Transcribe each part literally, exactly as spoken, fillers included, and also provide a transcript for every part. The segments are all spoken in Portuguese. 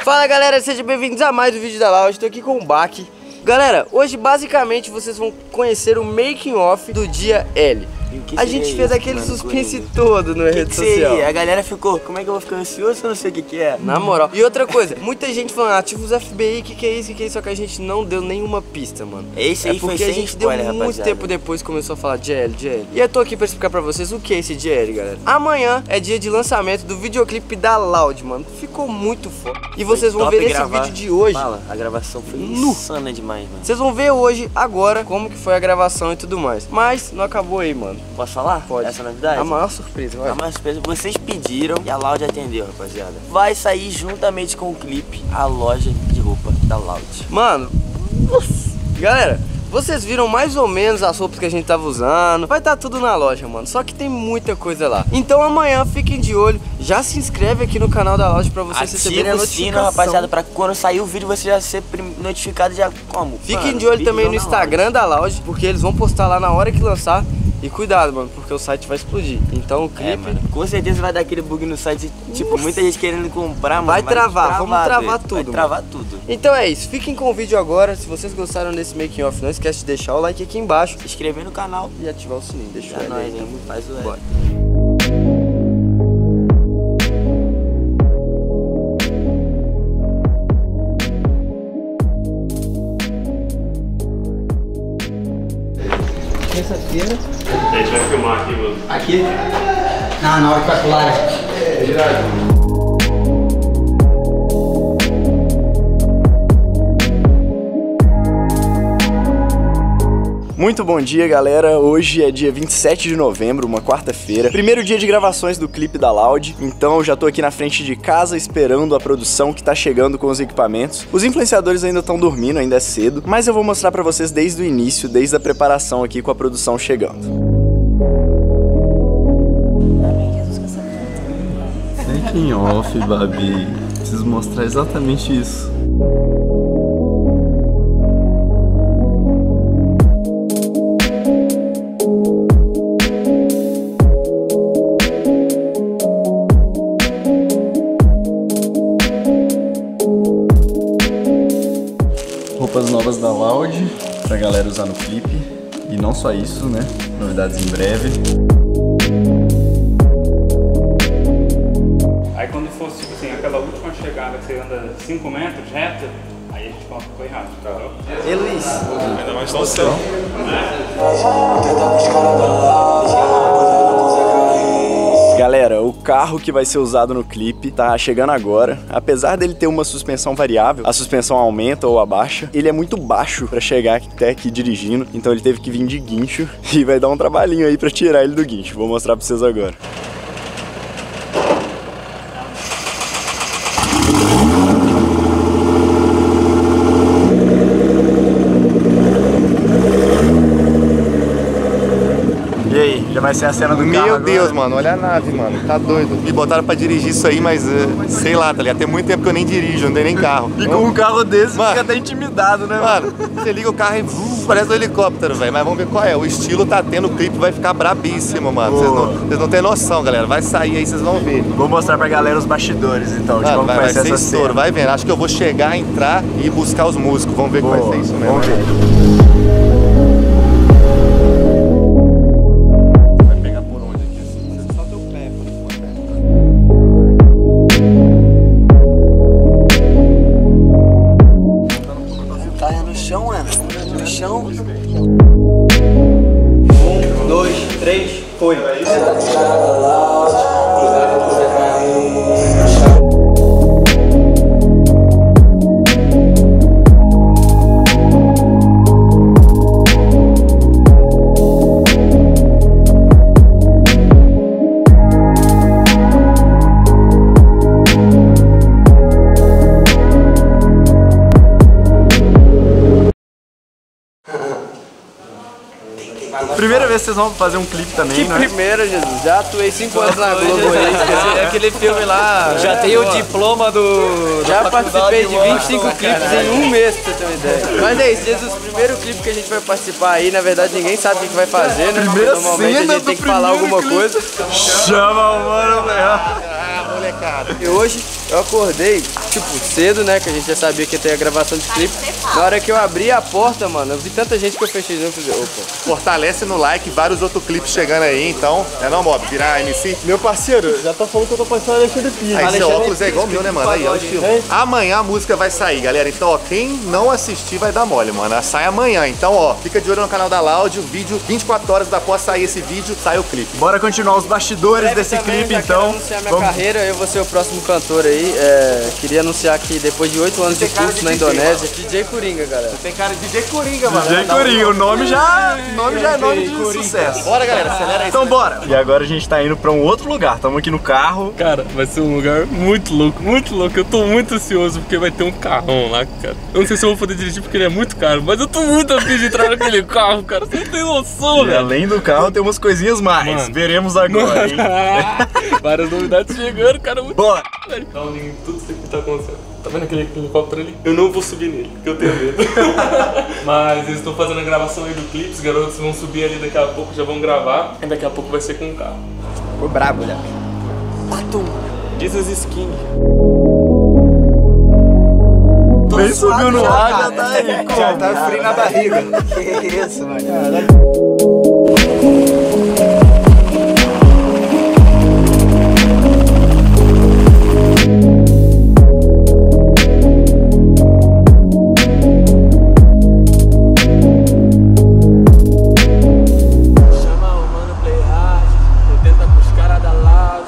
Fala galera, sejam bem-vindos a mais um vídeo da Loud. Estou aqui com o Baki. Galera, hoje basicamente vocês vão conhecer o making off do dia L. A gente fez aquele suspense todo na rede social. A galera ficou, como é que eu vou ficar ansioso se eu não sei o que que é? Na moral. E outra coisa, muita gente falando, ativa os F B I, que que é isso, que que é isso, só que a gente não deu nenhuma pista, mano. Esse aí é porque foi a gente spoiler, deu muito rapaziada. tempo depois que começou a falar de L, de L. E eu tô aqui pra explicar pra vocês o que é esse de L, galera. Amanhã é dia de lançamento do videoclipe da Loud, mano. Ficou muito foda. E vocês vão ver nesse gravar. vídeo de hoje. Fala, a gravação foi Nu. insana demais, mano. Vocês vão ver hoje, agora, como que foi a gravação e tudo mais. Mas não acabou aí, mano. Posso falar? Pode. Essa novidade? A maior surpresa, vai. A maior surpresa, vocês pediram e a Loud atendeu, rapaziada. Vai sair juntamente com o clipe a loja de roupa da Loud. Mano, nossa. Galera, vocês viram mais ou menos as roupas que a gente tava usando. Vai estar tudo na loja, mano. Só que tem muita coisa lá. Então amanhã fiquem de olho. Já se inscreve aqui no canal da loja pra vocês receberem a Ativa o notificação. sino, rapaziada, pra quando sair o vídeo você já ser prim- notificado já como? Fiquem Mano, de olho vídeo também no na Instagram da Loud, porque eles vão postar lá na hora que lançar. E cuidado, mano, porque o site vai explodir. Então o Loud. É, clipe mano, com certeza vai dar aquele bug no site. Tipo, muita gente querendo comprar, mano. Vai travar, vamos travar doido. tudo, Vai mano. travar tudo. Então é isso, fiquem com o vídeo agora. Se vocês gostaram desse making off, não esquece de deixar o like aqui embaixo Se inscrever no canal. e ativar o sininho. Deixa Já o like nós, aí. né? Faz o Bora. Terça-feira. A gente vai filmar aqui, mano. Aqui? Não, na hora que vai pular. É, virado. Muito bom dia, galera. Hoje é dia vinte e sete de novembro, uma quarta-feira. Primeiro dia de gravações do clipe da Loud. Então eu já tô aqui na frente de casa esperando a produção que tá chegando com os equipamentos. Os influenciadores ainda estão dormindo, ainda é cedo, mas eu vou mostrar pra vocês desde o início, desde a preparação aqui com a produção chegando. Making off, Babi. Preciso mostrar exatamente isso. Roupas novas da Loud pra galera usar no clipe. E não só isso, né? Novidades em breve. Aí quando for, tipo assim, aquela última chegada que você anda cinco metros reto, aí a gente fala que foi rápido, entendeu? E Luiz? Ainda mais no céu. Galera, o carro que vai ser usado no clipe tá chegando agora. Apesar dele ter uma suspensão variável, a suspensão aumenta ou abaixa, ele é muito baixo pra chegar até aqui dirigindo, então ele teve que vir de guincho e vai dar um trabalhinho aí pra tirar ele do guincho. Vou mostrar pra vocês agora. E aí, já vai ser a cena do carro Meu agora? Deus, mano, olha a nave, mano, tá doido. Me botaram pra dirigir isso aí, mas uh, sei lá, tá ligado? Tem muito tempo que eu nem dirijo, não dei nem carro. E com um carro desse, Mano. fica até intimidado, né, mano? Mano, você liga o carro e uh, parece um helicóptero, velho. Mas vamos ver qual é. O estilo tá tendo, o clipe vai ficar brabíssimo, mano. Vocês não, vocês não têm noção, galera. Vai sair aí, vocês vão ver. Vou mostrar pra galera os bastidores, então, de Mano, como vai, vai, vai ser ser essa estouro, cena. vai vendo. Acho que eu vou chegar, entrar e buscar os músicos. Vamos ver que Boa, vai ser isso mesmo. vamos ver. Vai pegar por onde aqui assim? Só teu pé, por Tá no chão, mano. No chão. Um, dois, três, foi. Primeira vez que vocês vão fazer um clipe também, Que né? primeira, Jesus. Já atuei cinco anos na Globo aí. É aquele filme lá. Já tem o diploma do. Já da participei de faculdade, vinte e cinco mano. clipes em um mês, pra você ter uma ideia. Mas é isso, Jesus, o primeiro clipe que a gente vai participar aí, na verdade ninguém sabe o que que vai fazer, né? Primeira Normalmente a cena gente do tem que falar primeiro alguma clipe. coisa. Chama o mano, velho. Ah, molecada. E hoje Eu acordei, tipo, cedo, né? Que a gente já sabia que ia ter a gravação de clipe. Na hora que eu abri a porta, mano, eu vi tanta gente que eu fechei junto e falei, opa. Fortalece no like, vários outros clipes chegando aí, então. É não, Mob? Virar M C? Meu parceiro, já tá falando que eu tô parecendo Alexandre Pires. Aí seu Alexandre óculos é igual o meu, né, mano? Aí, ó, o estilo. Amanhã a música vai sair, galera. Então, ó, quem não assistir vai dar mole, mano. Ela sai amanhã. Então, ó, fica de olho no canal da Loud. O vídeo, vinte e quatro horas após sair esse vídeo, sai o clipe. Bora continuar os bastidores Breve desse também, clipe, já então. quero anunciar minha carreira, eu vou ser o próximo cantor aí. É, queria anunciar que depois de oito anos de curso na Indonésia, D J Coringa, galera. Tem cara de D J Coringa, mano. D J Coringa, o nome já, nome já é nome de sucesso. Bora, galera, acelera aí. Então bora! E agora a gente tá indo pra um outro lugar. Estamos aqui no carro. Cara, vai ser um lugar muito louco, muito louco. Eu tô muito ansioso porque vai ter um carrão lá, cara. Eu não sei se eu vou poder dirigir porque ele é muito caro, mas eu tô muito afim de entrar naquele carro, cara. Você não tem noção, E velho. além do carro, tem umas coisinhas mais. Mano. Veremos agora, hein? Várias novidades chegando, cara. Muito Bora! velho. Dá um link em tudo isso aqui que tá acontecendo. Tá vendo aquele helicóptero ali? Eu não vou subir nele, porque eu tenho medo. Mas eles estão fazendo a gravação aí do clipe, os garotos vão subir ali daqui a pouco, já vão gravar. E daqui a pouco vai ser com o carro. Ficou brabo, olha. Jesus is King. Nem subiu no ar, já tá aí. Já tá frio na barriga. Que isso, mano. Chama o mano Play Hard, tenta com os caras da Loud.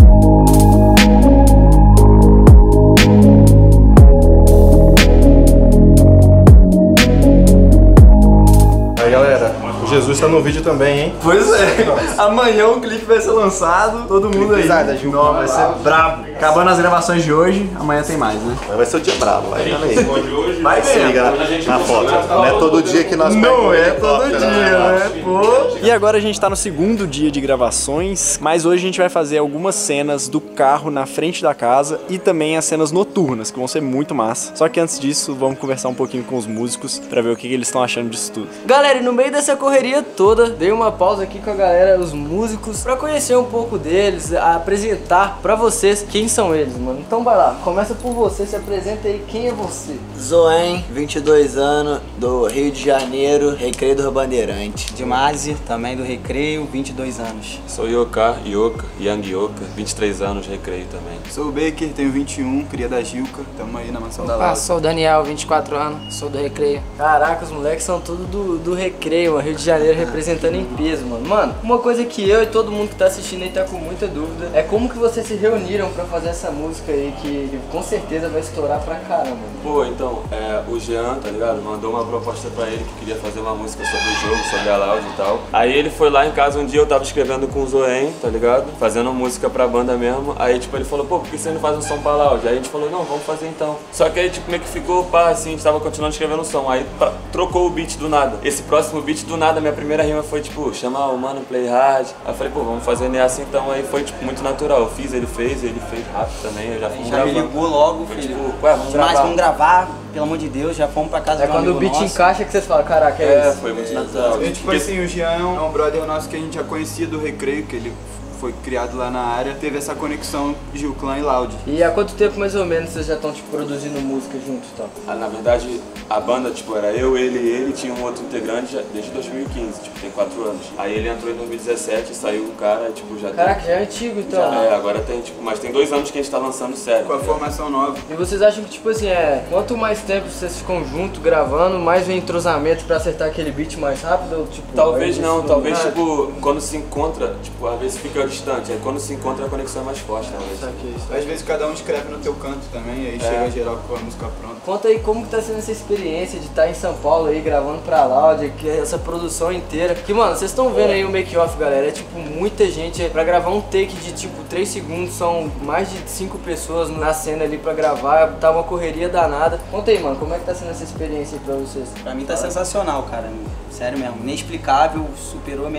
Aí galera, o Jesus tá no vídeo também, hein? Pois é, amanhã o clipe vai ser lançado, todo mundo aí. Não, vai ser brabo. Acabando as gravações de hoje, amanhã tem mais, né? Mas vai ser o dia bravo, vai vendo aí. Vai Se liga na, na foto. Não é todo dia que nós Não pegamos é o todo helicóptero, dia, né? né? Pô. E agora a gente tá no segundo dia de gravações, mas hoje a gente vai fazer algumas cenas do carro na frente da casa e também as cenas noturnas, que vão ser muito massa. Só que antes disso, vamos conversar um pouquinho com os músicos pra ver o que, que eles estão achando disso tudo. Galera, e no meio dessa correria toda, dei uma pausa aqui com a galera, os músicos, pra conhecer um pouco deles, apresentar pra vocês quem são eles, mano. Então vai lá, começa por você, se apresenta aí, quem é você? Zoen, vinte e dois anos, do Rio de Janeiro, Recreio do Bandeirante. Dimase, também do Recreio, vinte e dois anos. Sou Yoka, Yoka, Young Yoka, vinte e três anos, Recreio também. Sou o Baker, tenho vinte e um, cria da Gilca, tamo aí na mansão da Ah, Laura. sou o Daniel, vinte e quatro anos, sou do Recreio. Caraca, os moleques são tudo do, do Recreio, mano, Rio de Janeiro representando em peso, mano. Mano, uma coisa que eu e todo mundo que tá assistindo aí tá com muita dúvida é como que vocês se reuniram pra fazer essa música aí que com certeza vai estourar pra caramba. Pô, então, é, o Jean, tá ligado? Mandou uma proposta pra ele que queria fazer uma música sobre o jogo, sobre a Loud e tal. Aí ele foi lá em casa um dia, eu tava escrevendo com o Zoen, tá ligado? Fazendo música pra banda mesmo. Aí, tipo, ele falou, pô, por que você não faz um som pra Loud? Aí a gente falou, não, vamos fazer então. Só que aí, tipo, meio que ficou, pá, assim, a gente tava continuando escrevendo o som. Aí pra, trocou o beat do nada. Esse próximo beat do nada, minha primeira rima foi, tipo, chamar o mano Play Hard. Aí eu falei, pô, vamos fazer nessa então. Aí foi, tipo, muito natural. Eu fiz, ele fez, ele fez rápido também. Eu já fui Já me ligou logo, Foi, filho. tipo, ué, vamos Mas gravar. vamos gravar, pelo amor de Deus, já fomos pra casa É de um quando o amigo beat nosso. encaixa que vocês falam, caraca, é, É, isso. foi muito natural. E, tipo assim, o Jean é um brother nosso que a gente já conhecia do Recreio, que ele foi criado lá na área, teve essa conexão Gilclan e Loud. E há quanto tempo mais ou menos vocês já estão tipo, produzindo música juntos e tal? Ah, na verdade, a banda, tipo, era eu, ele e ele, tinha um outro integrante já desde dois mil e quinze, tipo, tem quatro anos. Aí ele entrou em dois mil e dezessete, saiu o cara, tipo, já Caraca, tem... já é antigo então. Já, é, agora tem, tipo, mas tem dois anos que a gente tá lançando sério. Com a formação nova. E vocês acham que, tipo assim, é, quanto mais tempo vocês ficam juntos gravando, mais vem entrosamento pra acertar aquele beat mais rápido? Ou, tipo, Talvez aí não, isso talvez, Ah, tipo, quando se encontra, tipo, às vezes fica distante, aí quando se encontra a conexão é mais forte, talvez. Às vezes cada um escreve no teu canto também, aí É. chega geral com a música pronta. Conta aí como que tá sendo essa experiência de estar em São Paulo aí gravando pra Loud, que é essa produção inteira. Que, mano, vocês estão vendo aí o make-off, galera, é tipo muita gente. Pra gravar um take de tipo três segundos, são mais de cinco pessoas na cena ali pra gravar, tá uma correria danada. Conta aí, mano, como é que tá sendo essa experiência aí pra vocês? Pra mim tá sensacional, cara. Sério mesmo, inexplicável, superou minhas expectativas.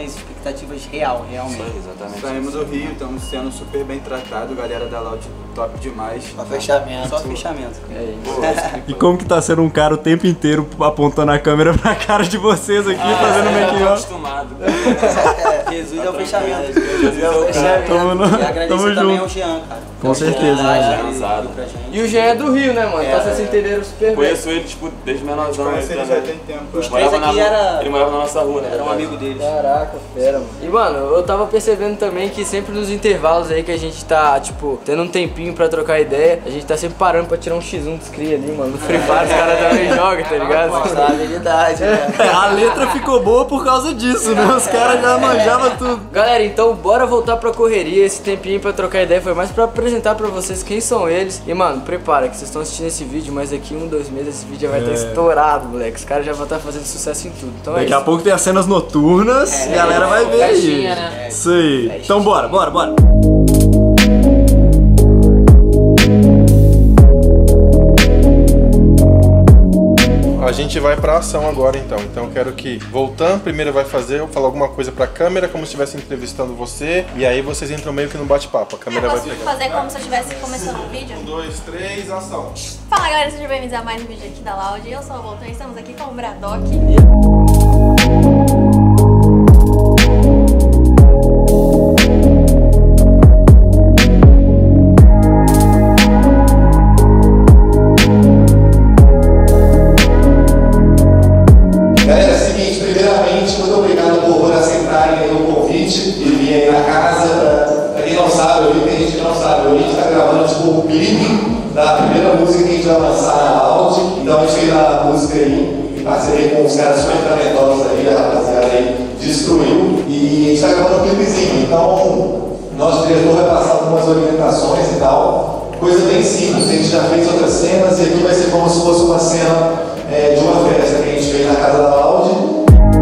expectativas real, realmente. Sim, exatamente. Saímos do Rio, estamos sendo super bem tratados, galera da Loud top demais. Só fechamento. Só fechamento. É E como que tá sendo um cara o tempo inteiro apontando a câmera pra cara de vocês aqui, Ah, fazendo é, making tô off? acostumado. Jesus é o fechamento. Jesus é o cara. Tamo, no... E agradecer Tamo também junto. ao Jean, cara. Com certeza, né? Cansado. E o Jean é do Rio, né, mano? Então vocês se entenderam super bem. Conheço ele, tipo, desde menorzão. Conhece ele ele já também. tem tempo. Os Ele três morava aqui na- era, Ele morava na nossa rua, né? era um amigo deles. Caraca, fera, mano. E, mano, eu tava percebendo também que sempre nos intervalos aí que a gente tá, tipo, tendo um tempinho pra trocar ideia, a gente tá sempre parando pra tirar um xis um dos cria ali, mano. No Free Fire os caras também jogam, tá ligado? Mostrar a habilidade, né? A letra ficou boa por causa disso, né? Os caras já manjavam tudo. Galera, então bora voltar pra correria. Esse tempinho pra trocar ideia foi mais pra apresentar pra vocês quem são eles. E, mano, prepara que vocês estão assistindo esse vídeo, mas daqui um, dois meses esse vídeo já vai estar estourado, moleque. Os caras já vão estar fazendo sucesso em tudo. Então é Daqui isso. a pouco tem as cenas noturnas, a galera vai ver aí. Festinha, né? Isso aí. Então bora, bora, bora. A gente vai pra ação agora então. Então eu quero que Voltan primeiro vai fazer, eu falar alguma coisa pra câmera, como se estivesse entrevistando você. E aí vocês entram meio que no bate-papo. A câmera Eu vai posso pegar. fazer como se eu estivesse começando o vídeo? Um, dois, três, ação. Fala galera, sejam bem-vindos a mais um vídeo aqui da Loud. Eu sou a Voltan e estamos aqui com o Braddock. Galera, é o seguinte, primeiramente, muito obrigado por aceitarem aí o convite e vir aí na casa. Pra, pra quem não sabe, eu vi que tem gente que não sabe, hoje a gente está gravando tipo, o clipe da primeira música que a gente vai lançar na Loud. Então a gente fez a música aí, em parceria com os caras super talentosos aí, a rapaziada aí destruiu. E a gente está gravando um clipezinho, então nosso diretor vai passar algumas orientações e tal. Coisa bem simples, a gente já fez outras cenas e aqui vai ser como se fosse uma cena é, de uma festa que a gente fez na casa da Loud.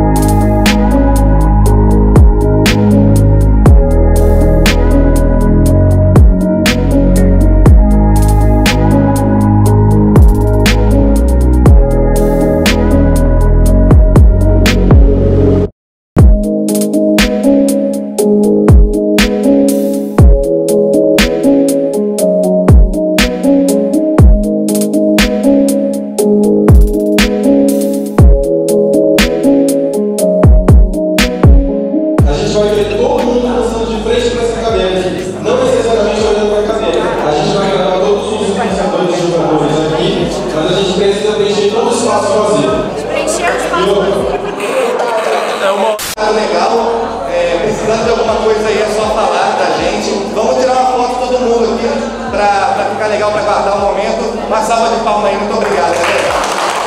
Legal, é, precisando de alguma coisa aí é só falar da gente. Vamos tirar uma foto todo mundo aqui pra, pra ficar legal, pra guardar o momento. Uma salva de palmas aí, muito obrigado, galera.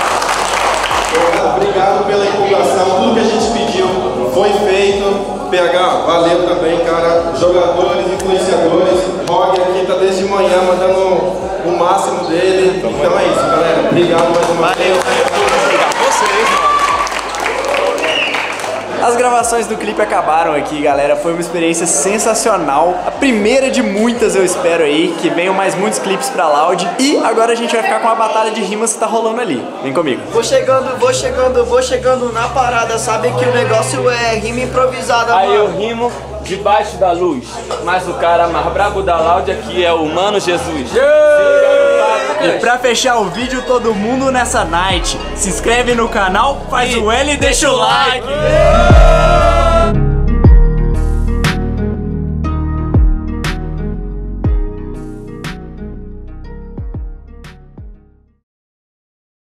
Obrigado pela empolgação, tudo que a gente pediu foi feito. P H, valeu também, cara. Jogadores, influenciadores, Roger aqui tá desde manhã mandando o máximo dele. Então é isso, galera. Obrigado mais uma vez. Valeu, obrigado a vocês, mano. As gravações do clipe acabaram aqui, galera. Foi uma experiência sensacional. A primeira de muitas, eu espero aí, que venham mais muitos clipes pra Loud. E agora a gente vai ficar com a batalha de rimas que tá rolando ali. Vem comigo. Vou chegando, vou chegando, vou chegando na parada. Sabe que o negócio é rima improvisada, Aí mano. eu rimo debaixo da luz, mas o cara mais brabo da Loud aqui é o Mano Jesus. E pra fechar o vídeo, todo mundo nessa night. Se inscreve no canal, faz o L e deixa o like.